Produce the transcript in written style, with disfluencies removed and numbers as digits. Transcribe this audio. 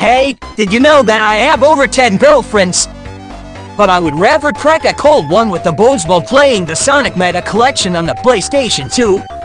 Hey, did you know that I have over 10 girlfriends? But I would rather crack a cold one with the boys while playing the Sonic Meta Collection on the PlayStation 2.